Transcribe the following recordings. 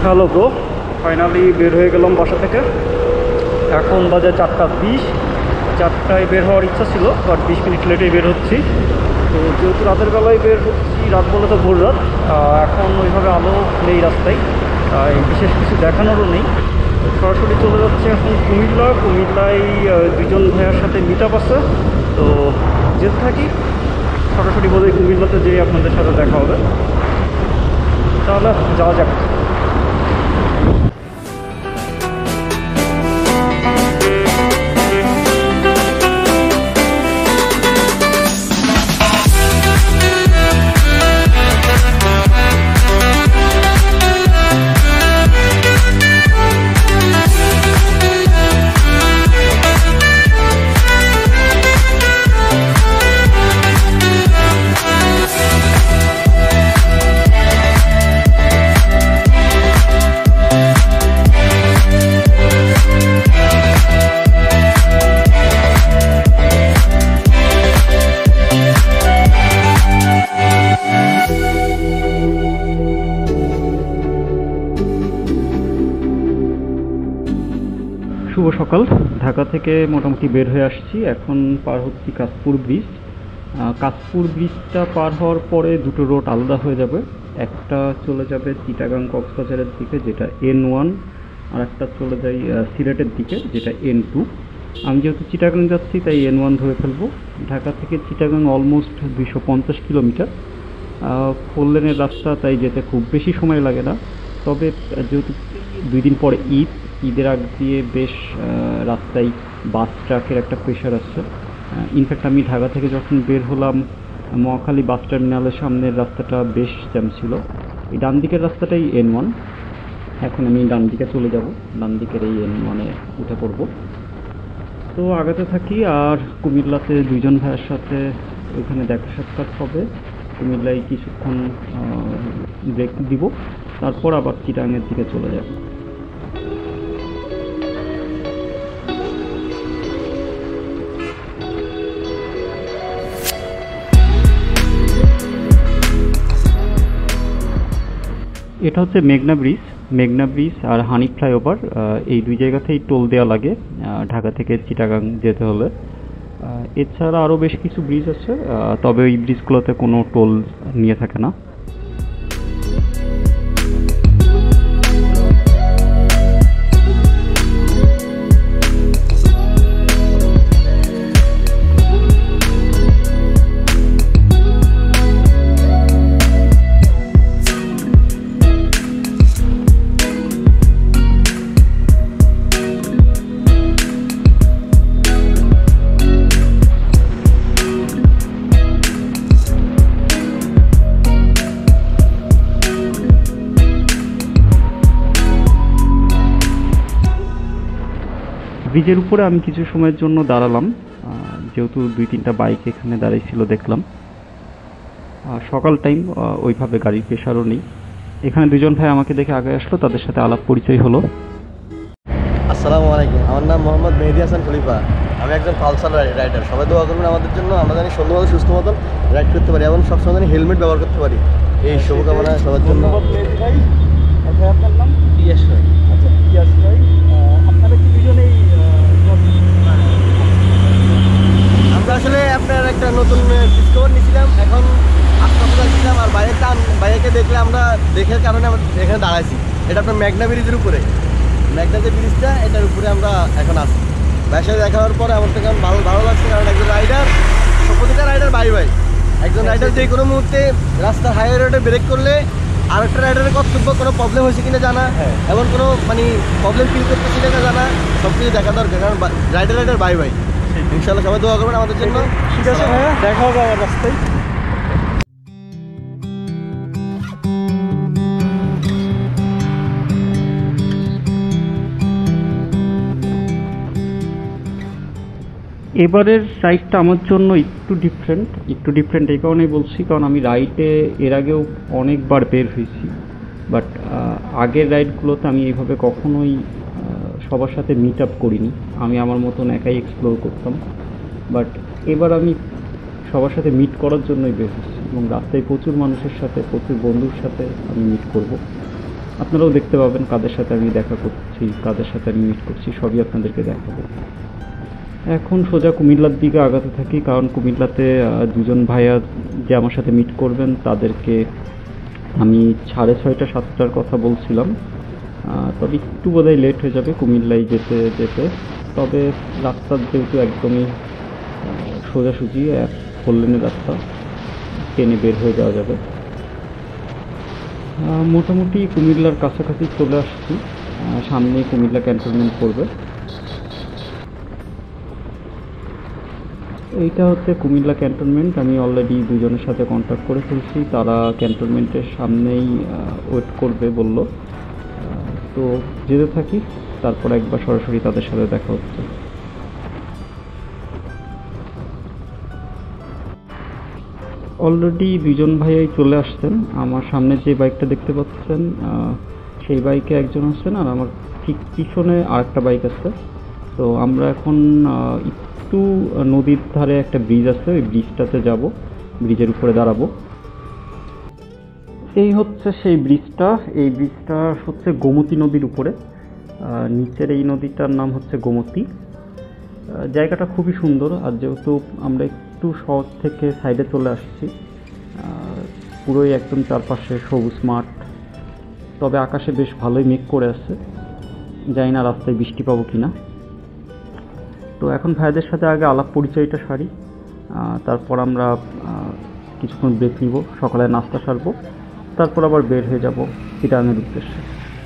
Hello bro, finally বের হয়ে গেলাম বাসা থেকে। এখন বাজে 4:20। 4টায় বের হওয়ার ইচ্ছা ছিল, বাট 20 মিনিট লেটেই বের হচ্ছি। তো যেহেতু রাতের বেলায় বের হচ্ছি, রাত বলে তো ভোর রাত, এখন ওইভাবে আলো নেই রাস্তায়, বিশেষ কিছু দেখানোরও নেই। সরাসরি চলে যাচ্ছে এখন কুমিল্লায় দুজন ভাইয়ার সাথে মিট আপ আছে। তো যেতে থাকি, সরাসরি বোধহয় কুমিল্লাতে যেয়ে আপনাদের সাথে দেখা হবে। তাহলে যাওয়া যাক। শুভ সকাল। ঢাকা থেকে মোটামুটি বের হয়ে আসছি, এখন পার হচ্ছি কাশপুর ব্রিজ। কাশপুর ব্রিজটা পার হওয়ার পরে দুটো রোড আলাদা হয়ে যাবে। একটা চলে যাবে চিটাগাং কক্সবাজারের দিকে, যেটা N1, আর একটা চলে যায় সিলেটের দিকে, যেটা N2। আমি যেহেতু চিটাগাং যাচ্ছি তাই N1 ধরে ফেলবো। ঢাকা থেকে চিটাগাং অলমোস্ট 250 কিলোমিটার। 4 লেনের রাস্তা, তাই যেতে খুব বেশি সময় লাগে না। তবে যেহেতু 2 দিন পরে ঈদের আগ দিয়ে বেশ রাস্তায় বাস ট্রাকের একটা প্রেশার আসছে। ইনফ্যাক্ট আমি ঢাকা থেকে যখন বের হলাম, মহাখালী বাস টার্মিনালের সামনের রাস্তাটা বেশ জ্যাম ছিল। এই ডান দিকের রাস্তাটাই N1। এখন আমি ডান দিকে চলে যাব, ডান দিকের এই N1-এ উঠে পড়ব। তো আগাতে থাকি, আর কুমিল্লাতে দুইজন ভাইয়ের সাথে ওইখানে দেখা সাক্ষাৎ হবে। কুমিল্লায় কিছুক্ষণ ব্রেক দিব, তারপর আবার চিটাগাংয়ের দিকে চলে যাব। এটা হচ্ছে মেঘনা ব্রিজ আর হানিফ ফ্লাইওভার। এই দুই জায়গাতেই টোল দেওয়া লাগে ঢাকা থেকে চিটাগাং যেতে হলে। এছাড়া আরও বেশ কিছু ব্রিজ আছে, তবে এই ব্রিজগুলোতে কোনো টোল নিয়ে থাকে না। ব্রিজের উপরে আমি কিছু সময়ের জন্য দাঁড়ালাম, যেহেতু 2-3টা বাইক এখানে দাঁড়িয়েছিল দেখলাম। সকাল টাইম, ওইভাবে গাড়ির প্রেশারও নেই। এখানে দুজন ভাই আমাকে দেখে আগে আসলো, তাদের সাথে আলাপ পরিচয় হলো। আসসালামু আলাইকুম, আমার নাম মোহাম্মদ মেহেদি হাসান খলিফা। আমি একজন পালসার রাইডার। সবাই দোয়া করবেন আমাদের জন্য, আমরা জানি সুন্দরভাবে সুস্থ মতন রাইড করতে পারি এবং সবসময় জানি হেলমেট ব্যবহার করতে পারি। এই শুভকামনা সবার জন্য। আপনার নাম? ইয়াস ভাই। আচ্ছা, ইয়াস ভাই, আপনারা কি দুজনেই? আমরা আসলে আপনার একটা নতুন ডিসকভার নিয়েছিলাম, এখন আশপাশে যাচ্ছিলাম, আর বাইকে দেখলে আমরা দেখার কারণে আমরা এখানে দাঁড়াইছি। এটা আপনার মেঘনা ব্রিজের উপরে, মেঘনা যে ব্রিজটা, এটার উপরে আমরা এখন আছি। ভাইয়ের সাথে দেখা হওয়ার পরে আমার থেকে ভালো লাগছে, কারণ একজন রাইডার, প্রতিটা রাইডার ভাই একজন রাইডার যে কোনো মুহূর্তে রাস্তার হাইওয়ে রোডে ব্রেক করলে আরেকটা রাইডারের কর্তব্য কোনো প্রবলেম হয়েছে কিনা জানা, এমন কোনো প্রবলেম ফিল করতেছি কিনা জানা, সব কিছু দেখা দরকার, কারণ রাইডার ভাই ইনশাল্লাহ সবাই দোয়া করবেন আমাদের জন্য। ঠিক আছে ভাইয়া, দেখা হবে আমার রাস্তায়। এবারের রাইডটা আমার জন্য একটু ডিফারেন্ট এই কারণেই বলছি, কারণ আমি রাইডে এর আগেও অনেকবার বের হয়েছি, বাট আগের রাইডগুলোতে আমি এইভাবে কখনোই সবার সাথে মিট আপ করিনি। আমি আমার মতন একাই এক্সপ্লোর করতাম, বাট এবার আমি সবার সাথে মিট করার জন্যই বের হচ্ছি, এবং রাস্তায় প্রচুর মানুষের সাথে, প্রচুর বন্ধুর সাথে আমি মিট করব। আপনারাও দেখতে পাবেন কাদের সাথে আমি দেখা করছি, কাদের সাথে আমি মিট করছি, সবই আপনাদেরকে দেখাবো। এখন সোজা কুমিল্লার দিকে আগাতে থাকি, কারণ কুমিল্লাতে দুজন ভাইয়া যে আমার সাথে মিট করবেন তাদেরকে আমি 6:30 7টার কথা বলছিলাম, তবে একটু বোধহয় লেট হয়ে যাবে কুমিল্লায় যেতে যেতে। তবে রাস্তা যেহেতু একদমই সোজাসুজি 4 লেনের রাস্তা, ট্রেনে বের হয়ে যাওয়া যাবে। মোটামুটি কুমিল্লার কাছাকাছি চলে আসছি, সামনে কুমিল্লা ক্যান্টনমেন্ট পড়বে। এইটা হচ্ছে কুমিল্লা ক্যান্টনমেন্ট। আমি অলরেডি দুজনের সাথে কন্ট্যাক্ট করে ফেলছি, তারা ক্যান্টনমেন্টের সামনেই ওয়েট করবে বলল। তো যেতে থাকি, তারপর একবার সরাসরি তাদের সাথে দেখা হচ্ছে। অলরেডি দুজন ভাইয়াই চলে আসছেন। আমার সামনে যে বাইকটা দেখতে পাচ্ছেন সেই বাইকে একজন আছেন, আর আমার ঠিক পিছনে আরেকটা বাইক আছে। তো আমরা এখন একটু নদীর ধারে একটা ব্রিজ আছে, ওই ব্রিজটাতে যাব, ব্রিজের উপরে দাঁড়াবো। এই হচ্ছে সেই ব্রিজটা। এই ব্রিজটা হচ্ছে গোমতী নদীর উপরে, নিচের এই নদীটার নাম হচ্ছে গোমতী। জায়গাটা খুবই সুন্দর, আর যেহেতু আমরা একটু শহর থেকে সাইডে চলে আসছি, পুরোই একদম চারপাশে সবুজ মাঠ, তবে আকাশে বেশ ভালোই মেঘ করে আছে, জানি না রাস্তায় বৃষ্টি পাবো কিনা। তো এখন ভাইদের সাথে আগে আলাপ পরিচয়টা সারি, তারপর আমরা কিছুক্ষণ ব্রেক নিব, সকালে নাস্তা সারবো, তারপর আবার বের হয়ে যাব চিটাগাংয়ের উদ্দেশ্যে।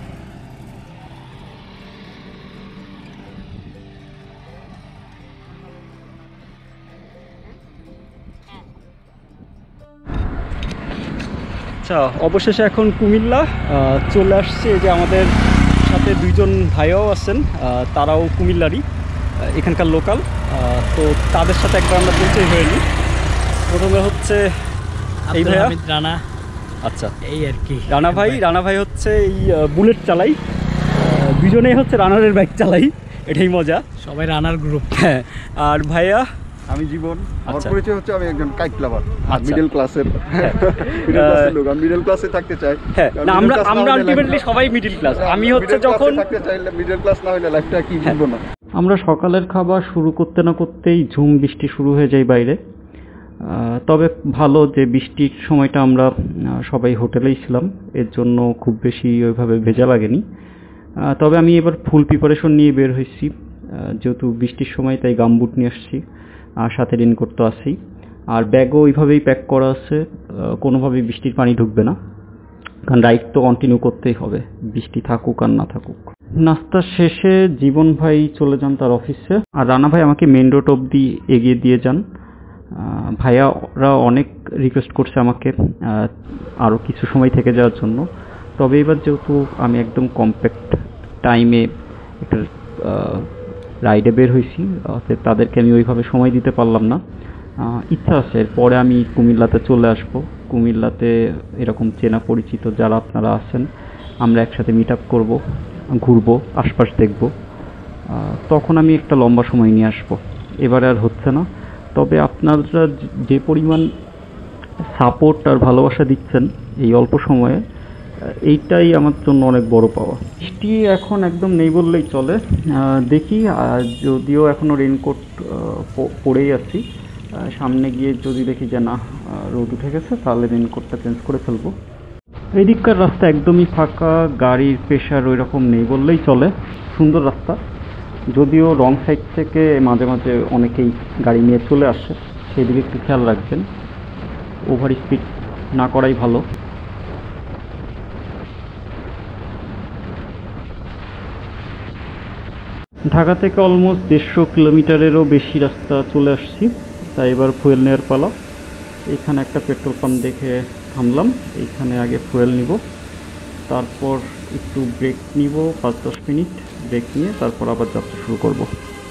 আচ্ছা, অবশেষে এখন কুমিল্লা চলে আসছে। এই যে আমাদের সাথে দুইজন ভাইও আছেন, তারাও কুমিল্লারই, এখানকার লোকাল। তো তাদের সাথে একবার আমরা পরিচয় হয়ে নিই। প্রথমে হচ্ছে এই ভাইয়া রানা। আচ্ছা, এই আর কি রানা ভাই হচ্ছে এই বুলেট চালাই, দুজনেই হচ্ছে রানারের বাইক চালাই, এটাই মজা, সবাই রানার গ্রুপ। হ্যাঁ। আর ভাইয়া? আমি জীবন। আমার আচ্ছা। পরিচয় হচ্ছে আমি একজন কাইট লাভার, আচ্ছা। মিডল ক্লাসের লোক। আমি মিডল ক্লাসে থাকতে চাই। হ্যাঁ, না, আমরা আলটিমেটলি সবাই মিডল ক্লাস। আমি হচ্ছে যখন থাকতে চাই, মিডল ক্লাস না হলে লাইফটা কি বুঝবো না। আমরা সকালের খাবার শুরু করতে না করতেই ঝুম বৃষ্টি শুরু হয়ে যায় বাইরে। তবে ভালো যে বৃষ্টির সময়টা আমরা সবাই হোটেলেই ছিলাম, এর জন্য খুব বেশি ওইভাবে ভেজা লাগেনি। তবে আমি এবার ফুল প্রিপারেশন নিয়ে বের হয়েছি, যেহেতু বৃষ্টির সময়, তাই গামবুট নিয়ে আসছি, আর সাথে রেনকোট তো আছেই, আর ব্যাগও ওইভাবেই প্যাক করা আছে, কোনোভাবেই বৃষ্টির পানি ঢুকবে না, কারণ রাইড তো কন্টিনিউ করতেই হবে, বৃষ্টি থাকুক আর না থাকুক। নাস্তা শেষে জীবন ভাই চলে যান তার অফিসে, আর রানা ভাই আমাকে মেন রোড অবধি এগিয়ে দিয়ে যান। ভাইয়ারা অনেক রিকোয়েস্ট করছে আমাকে আরও কিছু সময় থেকে যাওয়ার জন্য, তবে এবার যেহেতু আমি একদম কম্প্যাক্ট টাইমে একটা রাইডে বের হয়েছি, তাদেরকে আমি ওইভাবে সময় দিতে পারলাম না। ইচ্ছা আছে এরপরে আমি কুমিল্লাতে চলে আসব। কুমিল্লাতে এরকম চেনা পরিচিত যারা আপনারা আছেন, আমরা একসাথে মিট আপ করবো, ঘুরবো, আশপাশ দেখব, তখন আমি একটা লম্বা সময় নিয়ে আসবো। এবারে আর হচ্ছে না, তবে আপনারা যে পরিমাণ সাপোর্ট আর ভালোবাসা দিচ্ছেন এই অল্প সময়ে, এইটাই আমার জন্য অনেক বড় পাওয়া। বৃষ্টি এখন একদম নেই বললেই চলে, দেখি, যদিও এখনও রেনকোট পরেই আছি, সামনে গিয়ে যদি দেখি যে না রোদ উঠে গেছে, তাহলে রেনকোটটা চেঞ্জ করে ফেলবো। এই দিককার রাস্তা একদমই ফাঁকা, গাড়ির প্রেশার ওই রকম নেই বললেই চলে, সুন্দর রাস্তা, যদিও রং সাইড থেকে মাঝে মাঝে অনেকেই গাড়ি নিয়ে চলে আসে, সেই দিকে একটু খেয়াল রাখবেন, ওভার স্পিড না করাই ভালো। ঢাকা থেকে অলমোস্ট 150 কিলোমিটারেরও বেশি রাস্তা চলে আসছি, তাই এবার ফুয়েল নেওয়ার পালা। এখানে একটা পেট্রোল পাম্প দেখে থামলাম, এইখানে আগে ফুয়েল নিব, তারপর একটু ব্রেক নিব 5-10 মিনিট, ব্রেক নিয়ে তারপর আবার যাত্রা শুরু করব।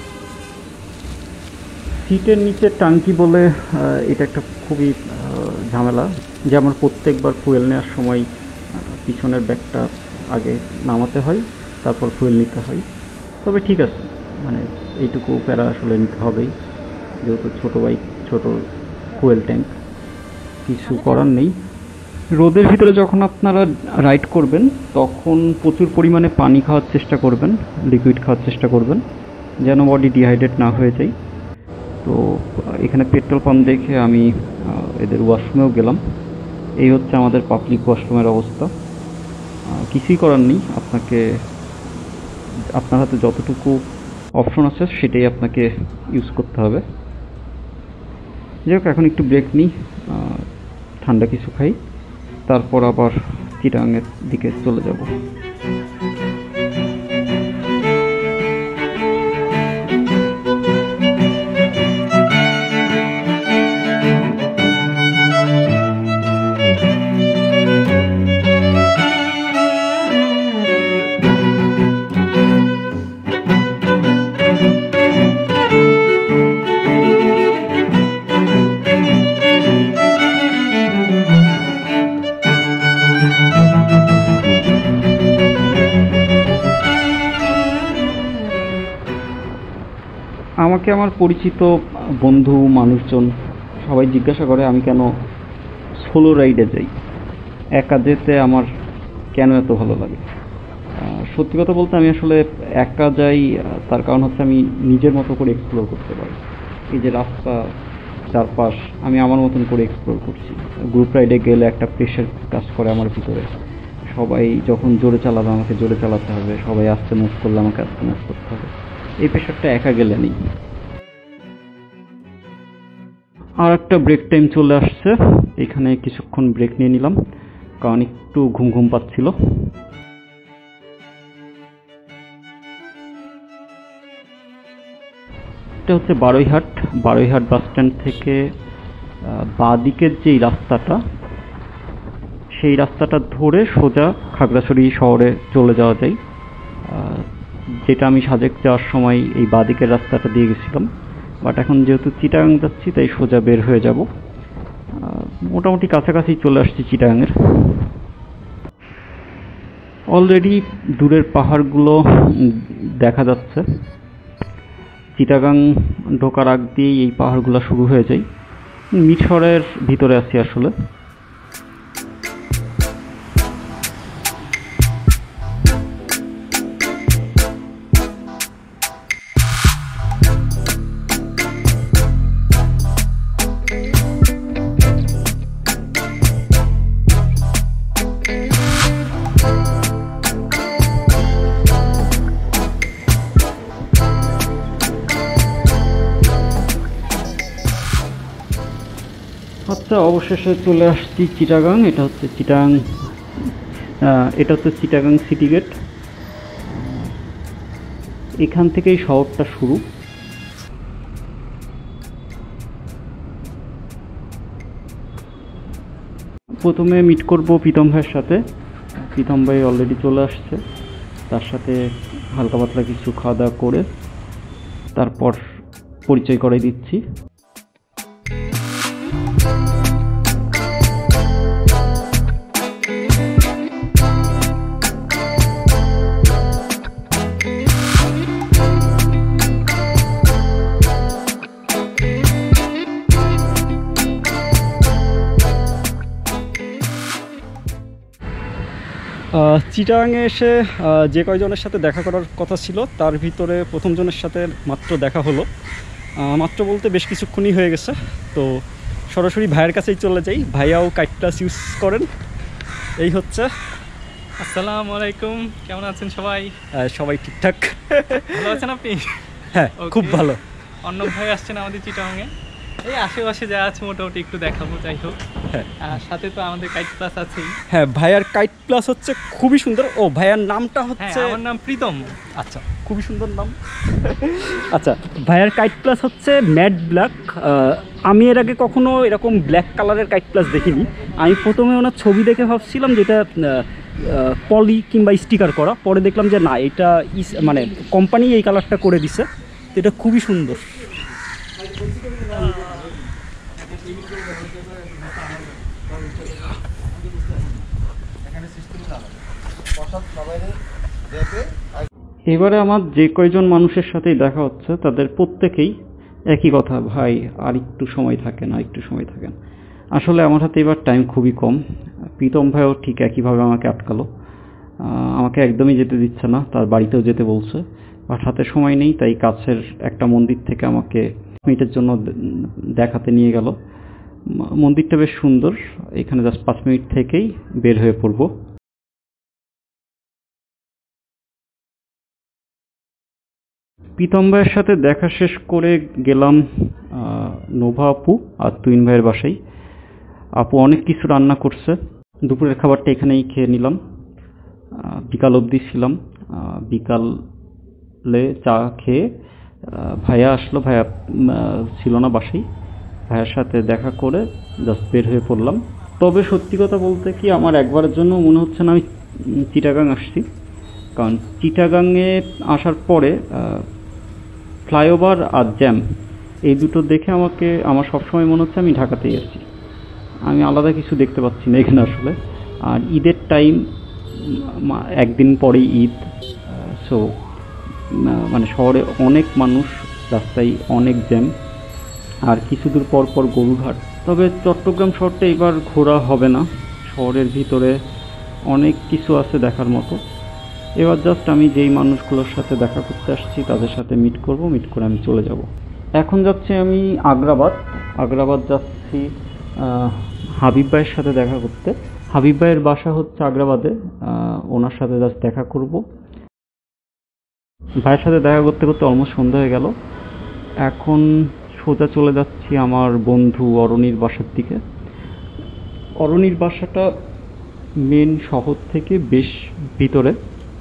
সিটের নিচে টাঙ্কি বলে এটা একটা খুবই ঝামেলা, যে আমার প্রত্যেকবার ফুয়েল নেওয়ার সময় পিছনের ব্যাগটা আগে নামাতে হয়, তারপর ফুয়েল নিতে হয়। তবে ঠিক আছে, মানে এইটুকু প্যারা আসলে নিতে হবেই, যেহেতু ছোটো বাইক, ছোটো ফুয়েল ট্যাঙ্ক, কিছু করার নেই। রোদের ভিতরে যখন আপনারা রাইড করবেন তখন প্রচুর পরিমাণে পানি খাওয়ার চেষ্টা করবেন, লিকুইড খাওয়ার চেষ্টা করবেন যেন বডি ডিহাইড্রেট না হয়ে যায়। তো এখানে পেট্রোল পাম্প দেখে আমি এদের ওয়াশরুমেও গেলাম। এই হচ্ছে আমাদের পাবলিক ওয়াশরুমের অবস্থা। কিছুই করার নেই, আপনার হাতে যতটুকু অপশন আছে সেটাই আপনাকে ইউজ করতে হবে। যাই হোক, এখন একটু ব্রেক নিই, ঠান্ডা কিছু খাই, তারপর আবার চিটাগাংয়ের দিকে চলে যাব। আমাকে আমার পরিচিত বন্ধু মানুষজন সবাই জিজ্ঞাসা করে আমি কেন সোলো রাইডে যাই, একা যেতে আমার কেন এত ভালো লাগে। সত্যি কথা বলতে আমি আসলে একা যাই, তার কারণ হচ্ছে আমি নিজের মতো করে এক্সপ্লোর করতে পারি। এই যে রাস্তা চারপাশ আমি আমার মতন করে এক্সপ্লোর করছি। গ্রুপ রাইডে গেলে একটা প্রেশার কাজ করে আমার ভিতরে, সবাই যখন জোরে চালাবে আমাকে জোরে চালাতে হবে, সবাই আস্তে মুভ করলে আমাকে আস্তে মুভ করতে হবে। এই প্রেশারটা একা গেলে নেই। আর একটা ব্রেক টাইম চলে আসছে, এখানে কিছুক্ষণ ব্রেক নিয়ে নিলাম কারণ একটু ঘুম ঘুম পাচ্ছিল। এটা হচ্ছে বারুইহাট বাস স্ট্যান্ড থেকে বাঁ দিকের যেই রাস্তাটা, সেই রাস্তাটা ধরে সোজা খাগড়াছড়ি শহরে চলে যাওয়া যায়, যেটা আমি সাজেক যাওয়ার সময় এই বাঁ দিকের রাস্তাটা দিয়ে গেছিলাম। বাট এখন যেহেতু চিটাগাং যাচ্ছি তাই সোজা বের হয়ে যাব। মোটামুটি কাছাকাছি চলে আসছি চিটাগাংয়ের। অলরেডি দূরের পাহাড়গুলো দেখা যাচ্ছে। চিটাগাং ঢোকার আগ দিয়েই এই পাহাড়গুলো শুরু হয়ে যায়। মিরসরের ভিতরে আছি আসলে। আচ্ছা, অবশেষে চলে আসছি চিটাগাং। এটা হচ্ছে চিটাগাং সিটি গেট। এখান থেকেই শহরটা শুরু। প্রথমে মিট করব প্রীতম ভাইয়ের সাথে। প্রীতম ভাই অলরেডি চলে আসছে, তার সাথে হালকা পাতলা কিছু খাওয়া দাওয়া করে তারপর পরিচয় করাই দিচ্ছি। চিটাগাংয়ে এসে যে কয়জনের সাথে দেখা করার কথা ছিল তার ভিতরে প্রথম জনের সাথে মাত্র দেখা হলো। মাত্র বলতে বেশ কিছুক্ষণই হয়ে গেছে। তো সরাসরি ভাইয়ের কাছেই চলে যাই। ভাইয়াও কাইট প্লাস ইউজ করেন। এই হচ্ছে। আসসালামু আলাইকুম, কেমন আছেন সবাই? সবাই ঠিকঠাক। ভালো আছেন আপনি? হ্যাঁ, খুব ভালো। অর্ণব ভাই আসছেন আমাদের চিটাগাংয়ে। এই আশেপাশে যা আছে মোটামুটি একটু দেখাবো। যাই হোক, হ্যাঁ, সাথে তো আমাদের কাইট প্লাস আছেই। হ্যাঁ, ভাইয়ার কাইট প্লাস হচ্ছে খুবই সুন্দর। ও, ভাইয়ার নামটা হচ্ছে? আমার নাম প্রীতম। আচ্ছা, খুবই সুন্দর নাম। আচ্ছা, ভাইয়ার কাইট প্লাস হচ্ছে ম্যাট ব্ল্যাক। আমি এর আগে কখনো এরকম ব্ল্যাক কালারের কাইট প্লাস দেখিনি। আমি প্রথমে ওনার ছবি দেখে ভাবছিলাম যেটা পলি কিংবা স্টিকার করা, পরে দেখলাম যে না, এটা মানে কোম্পানি এই কালারটা করে দিছে। তো এটা খুবই সুন্দর। এবারে আমার যে কয়জন মানুষের সাথেই দেখা হচ্ছে তাদের প্রত্যেকেই একই কথা, ভাই আর একটু সময় থাকেন, আর একটু সময় থাকেন। আসলে আমার হাতে এবার টাইম খুবই কম। প্রীতম ভাইও ঠিক একইভাবে আমাকে আটকালো, আমাকে একদমই যেতে দিচ্ছে না, তার বাড়িতেও যেতে বলছে, বাট হাতে সময় নেই, তাই কাছের একটা মন্দির থেকে আমাকে মিনিটের জন্য দেখাতে নিয়ে গেল। মন্দিরটা বেশ সুন্দর, এখানে জাস্ট 5 মিনিট থেকেই বের হয়ে পড়ব। প্রীতম ভাইয়ের সাথে দেখা শেষ করে গেলাম নোভা আপু আর তুইন ভাইয়ের বাসায়। আপু অনেক কিছু রান্না করছে, দুপুরের খাবারটা এখানেই খেয়ে নিলাম। বিকাল অবধি ছিলাম, বিকালে চা খেয়ে ভাইয়া আসলো, ভাইয়া ছিল না বাসায়, ভাইয়ার সাথে দেখা করে জাস্ট বের হয়ে পড়লাম। তবে সত্যি কথা বলতে কি, আমার একবারের জন্য মনে হচ্ছে না আমি চিটাগাং আসছি, কারণ চিটাগাংয়ে আসার পরে ফ্লাইওভার আর জ্যাম এই দুটো দেখে আমার সবসময় মনে হচ্ছে আমি ঢাকাতেই আসছি, আমি আলাদা কিছু দেখতে পাচ্ছি না এখানে আসলে। আর ঈদের টাইম, একদিন পরেই ঈদ, সো মানে শহরে অনেক মানুষ, রাস্তায় অনেক জ্যাম, আর কিছু দূর পর পর গরুঘাট। তবে চট্টগ্রাম শহরটা এবার ঘোরা হবে না, শহরের ভিতরে অনেক কিছু আছে দেখার মতো। এবার জাস্ট আমি যেই মানুষগুলোর সাথে দেখা করতে আসছি তাদের সাথে মিট করে আমি চলে যাব। এখন যাচ্ছি আমি আগ্রাবাদ যাচ্ছি হাবিব ভাইয়ের সাথে দেখা করতে। হাবিব ভাইয়ের বাসা হচ্ছে আগ্রাবাদে, ওনার সাথে জাস্ট দেখা করব। ভাইয়ের সাথে দেখা করতে করতে অলমোস্ট সন্ধ্যা হয়ে গেল। এখন সোজা চলে যাচ্ছি আমার বন্ধু অরণির বাসার দিকে। অরণির বাসাটা মেন শহর থেকে বেশ ভিতরে,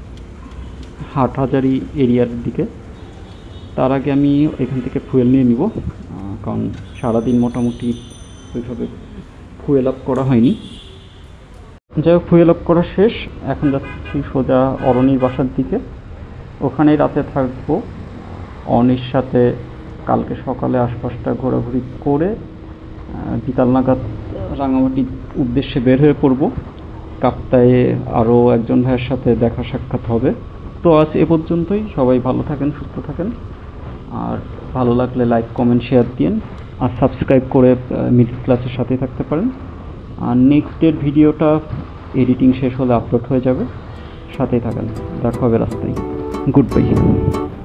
হাটহাজারি এরিয়ার দিকে। তার আগে আমি এখান থেকে ফুয়েল নিয়ে নিব, কারণ সারাদিন মোটামুটি ওইভাবে ফুয়েল আপ করা হয়নি। যাই হোক, ফুয়েল আপ করা শেষ, এখন যাচ্ছি সোজা অরণির বাসার দিকে, ওখানেই রাতে থাকবো। অনির সাথে কালকে সকালে আশপাশটা ঘোরাঘুরি করে বিকাল নাগাদ রাঙামাটির উদ্দেশ্যে বের হয়ে পড়ব। কাপ্তায়ে আরও একজন ভাইয়ের সাথে দেখা সাক্ষাৎ হবে। তো আজ এ পর্যন্তই, সবাই ভালো থাকেন, সুস্থ থাকেন, আর ভালো লাগলে লাইক কমেন্ট শেয়ার দিন, আর সাবস্ক্রাইব করে মিডল ক্লাসের সাথে থাকতে পারেন। আর নেক্সটের ভিডিওটা এডিটিং শেষ হলে আপলোড হয়ে যাবে, সাথেই থাকেন। দেখা হবে রাস্তায়। Good by.